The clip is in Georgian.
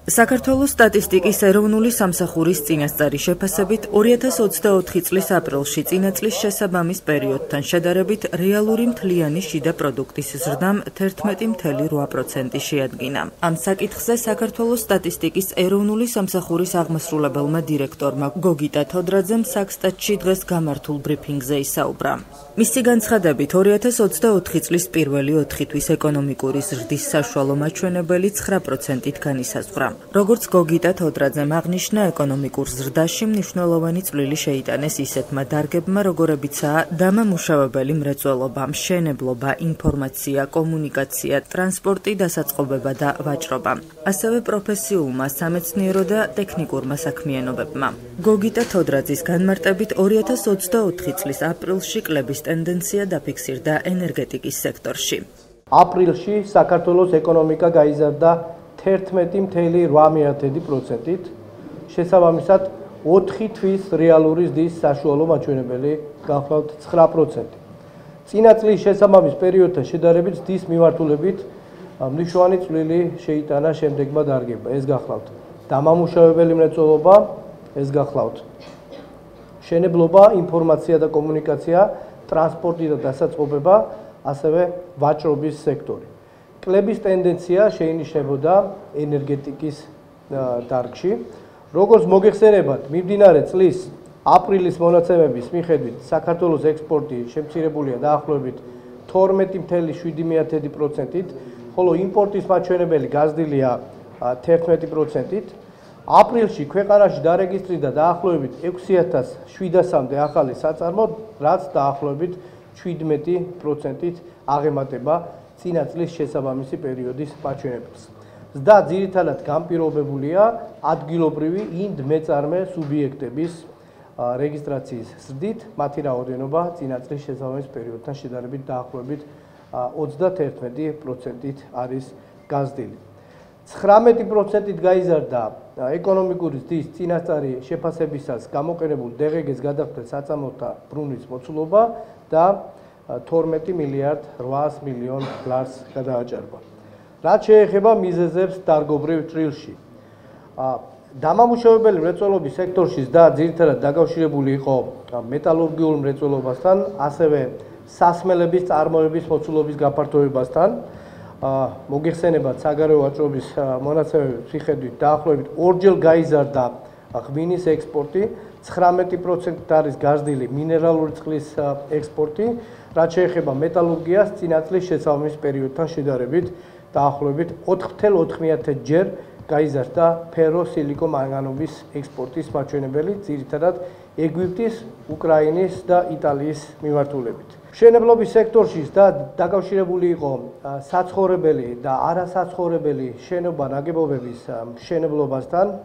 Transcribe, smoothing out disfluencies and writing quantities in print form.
საქართველოს სტატისტიკის ეროვნული სამსახურის წინასწარი შეფასებით 2024 წლის აპრილში წინა წლის შესაბამის პერიოდთან შედარებით რეალური მთლიანი შიდა პროდუქტის ზრდამ 11.8% შეადგინა. ამ საკითხზე საქართველოს სტატისტიკის ეროვნული სამსახურის აღმასრულებელმა დირექტორმა გოგიტა თოდრაძემ საქსტატში დღეს გამართულ ბრიფინგზე ისაუბრა. მისი განცხადებით 2024 წლის პირველი 4 თვის ეკონომიკური ზრდის საშუალო მაჩვენებელი 9%-ით განისაზღვრა. Როგორც გოგიტა თოდრაძემ აღნიშნა, ეკონომიკურ ზრდაში მნიშვნელოვანი წვლილი შეიტანეს ისეთმა დარგებმა, როგორებიცაა დამამუშავებელი მრეწველობა, მშენებლობა, ინფორმაცია, კომუნიკაცია, ტრანსპორტი, დასაწყობება და ვაჭრობა. ასევე პროფესიულმა, სამეცნიერო და ტექნიკურმა საქმიანობებმა. გოგიტა თოდრაძის განმარტებით 2024 წლის აპრილში კლების ტენდენცია დაფიქსირდა ენერგეტიკის სექტორში. აპრილში საქართველოს ეკონომიკა გაიზარდა 11.8%-ით, შესაბამისად 4 თვის რეალური ზრდის საშუალო მაჩვენებელი გახლავთ 9%. წინა წლის შესაბამის პერიოდთან შედარებით ზრდის მიმართულებით მნიშვნელოვანი წვლილი შეიტანა შემდეგმა დარგებმა. ეს გახლავთ დამამუშავებელი მრეწველობა, ეს გახლავთ მშენებლობა, ინფორმაცია და კომუნიკაცია, ტრანსპორტი და დასაწყობება, ასევე ვაჭრობის სექტორი. კლების ტენდენცია შეინიშნებოდა ენერგეტიკის დარგში. როგორც მოგეხსენებათ, მიმდინარე წლის აპრილის მონაცემების მიხედვით საქართველოს ექსპორტი შემცირებულია დაახლოებით 12.7%-ით, ხოლო იმპორტის მაჩვენებელი გაზრდილია 11%-ით. აპრილში ქვეყანაში დარეგისტრირდა დაახლოებით 6,700-მდე ახალი საწარმო, რაც დაახლოებით 17%-ით აღემატება წინა წლის შესაბამისი პერიოდის მაჩვენებელს. ზრდა ძირითადად განპირობებულია ადგილობრივი ინდ მეწარმე სუბიექტების რეგისტრაციის ზრდით, მათი რაოდენობა წინა წლის შესაბამის პერიოდთან შედარებით დაახლოებით 31%-ით არის გაზრდილი. 19%-ით გაიზარდა ეკონომიკური ზრდის წინასწარი შეფასებისას გამოყენებულ დღგ-ს გადახდელ საწარმოთა ბრუნვის მოცულობა და 12 მილიარდ 800 მილიონ დოლარს გადააჭარბა. რაც შეეხება მიზეზებს დარგობრივ ჭრილში. დამამუშავებელი მრეწველობის სექტორში ზრდა ძირითადად დაკავშირებული იყო მეტალურგიულ მრეწველობასთან, ასევე სასმელების წარმოების მოცულობის გაფართოებასთან. მოგეხსენებათ საგარეო ვაჭრობის მონაცემების მიხედვით დაახლოებით ორჯერ გაიზარდა ღვინის ექსპორტი, 19%-ით არის გაზრდილი მინერალური წყლის ექსპორტი, რაც შეეხება მეტალურგიას წინა წლის შესაბამის პერიოდთან შედარებით დაახლოებით 4.4 ჯერ გაიზარდა ფერო-სილიკო-მანგანუმის ექსპორტის მაჩვენებელი, ძირითადად ეგვიპტის, უკრაინის და იტალიის მიმართულებით. მშენებლობის სექტორში და დაკავშირებული იყო საცხოვრებელი და არასაცხოვრებელი შენობა ნაგებობების მშენებლობასთან,